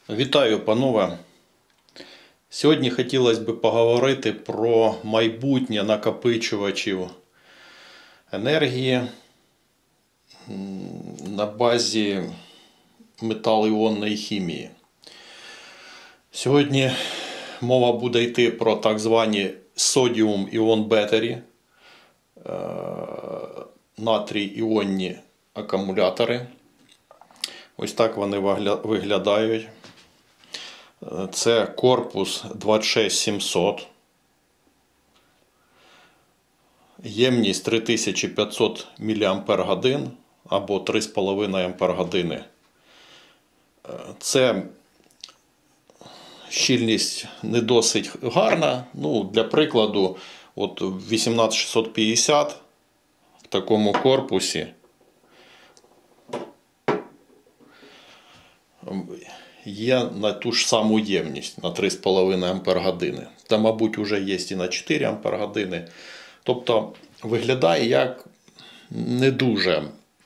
Вітаю, панове! Сьогодні хотілося б поговорити про майбутнє накопичувачів енергії на базі метал-іонної хімії. Сьогодні мова буде йти про так звані Sodium-ion battery, натрій-іонні акумулятори. Ось так вони виглядають. Це корпус 26700. Ємність 3500 мАч або 3,5 Ах. Це щільність не досить гарна. Для прикладу, от 18650 в такому корпусі є на ту ж саму ємність, на 3,5 Ах. Та, мабуть, вже є і на 4 Ах. Тобто, виглядає як не дуже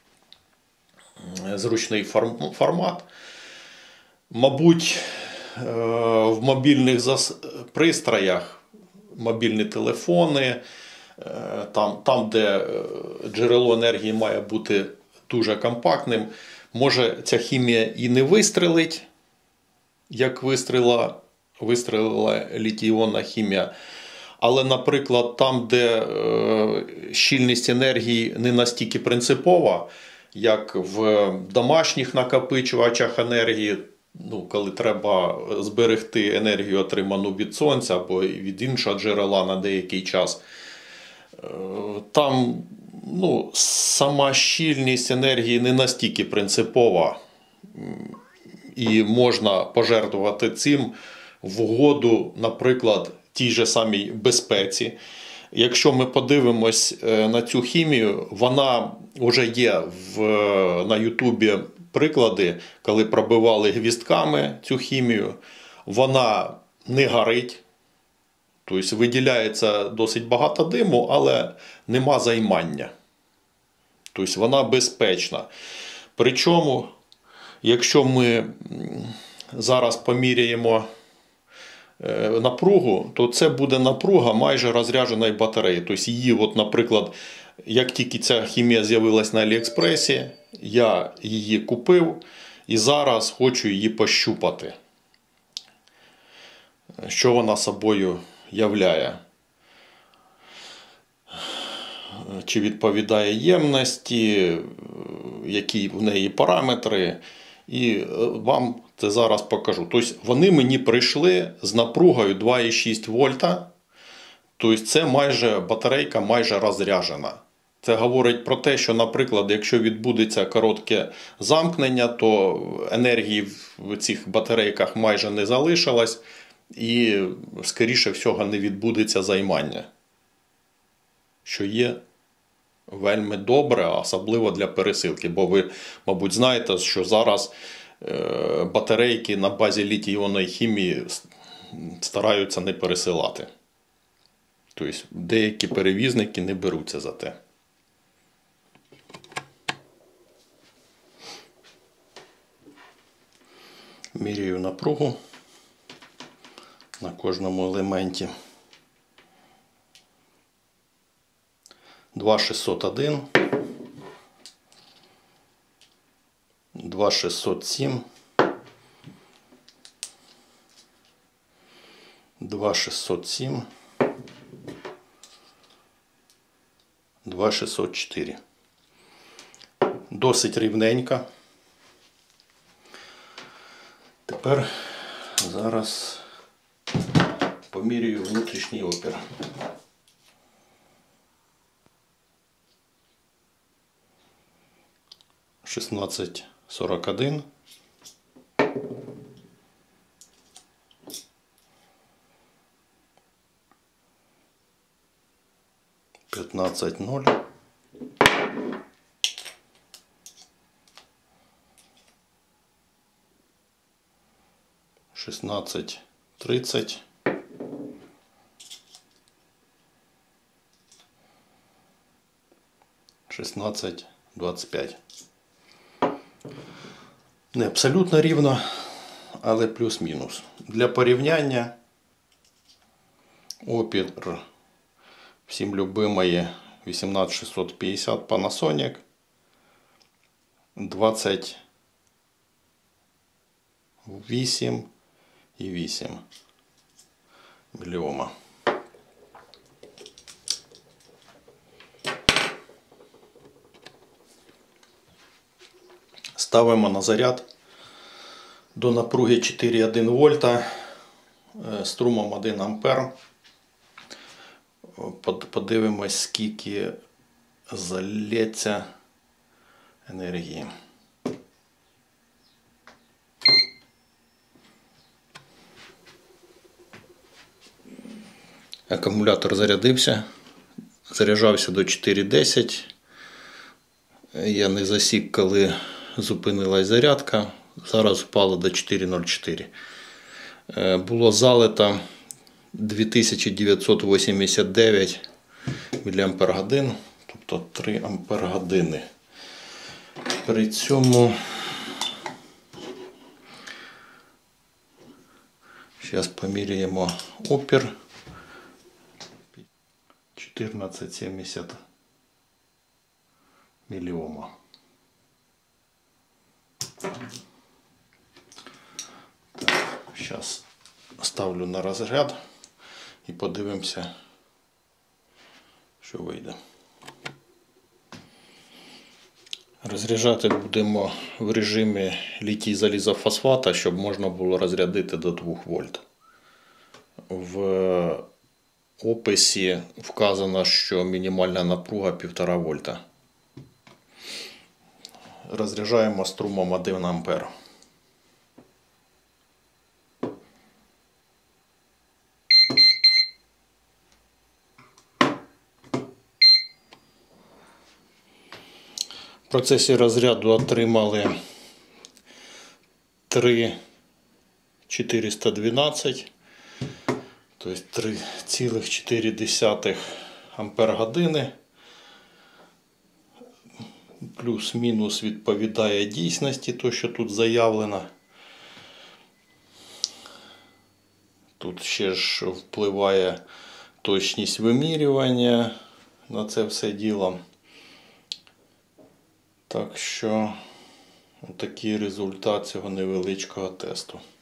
зручний формат. Мабуть, в мобільних пристроях, мобільні телефони, там, де джерело енергії має бути дуже компактним, може ця хімія і не вистрелить, як вистрілила літій-іонна хімія. Але, наприклад, там, де щільність енергії не настільки принципова, як в домашніх накопичувачах енергії, коли треба зберегти енергію, отриману від сонця або від іншого джерела на деякий час, там сама щільність енергії не настільки принципова, і можна пожертвувати цим в угоду, наприклад, тій же самій безпеці. Якщо ми подивимось на цю хімію, вона вже є на Ютубі приклади, коли пробивали гвіздками цю хімію, вона не горить. Тобто виділяється досить багато диму, але нема займання. Тобто вона безпечна. Причому, якщо ми зараз поміряємо напругу, то це буде напруга майже розрядженої батареї. Тобто її, наприклад, як тільки ця хімія з'явилась на Аліекспресі, я її купив і зараз хочу її пощупати. Що вона собою являє? Чи відповідає ємності, які в неї параметри. І вам це зараз покажу. Тобто вони мені прийшли з напругою 2,6 вольта. Тобто це батарейка майже розряджена. Це говорить про те, що, наприклад, якщо відбудеться коротке замкнення, то енергії в цих батарейках майже не залишилось. І, скоріше всього, не відбудеться займання. Що є вельми добре, особливо для пересилки. Бо ви, мабуть, знаєте, що зараз батарейки на базі літій-іонної хімії стараються не пересилати. Тобто деякі перевізники не беруться за те. Міряю напругу на кожному елементі. 2,601, 2,607, 2,607, 2,604. Досить рівненько. Тепер зараз поміряю внутрішній опір. 1641, 15,0, 16,30, 16,25. Не абсолютно рівно, але плюс-мінус. Для порівняння опір всім любимої 18650 Panasonic 28,8 мільйома. Ставимо на заряд до напруги 4,1 вольта струмом 1 ампер. Подивимось, скільки залється енергії. Акумулятор зарядився, заряджався до 4,10. Я не засік, коли зупинилась зарядка. Зараз впало до 4,04. Було залито 2989 мАч, тобто 3 Ампер-години. При цьому зараз поміряємо опір 14,70 мільйома. Зараз ставлю на розряд і подивимося, що вийде. Розряджати будемо в режимі літій залізофосфата, щоб можна було розрядити до 2 вольт. В описі вказано, що мінімальна напруга 1,5 вольта. Розряджаємо струмом 1 ампер. В процесі розряду отримали 3,412, тобто 3,4 Ампер-години. Плюс-мінус відповідає дійсності, то що тут заявлено. Тут ще ж впливає точність вимірювання на це все діло. Так що, такий результат цього невеличкого тесту.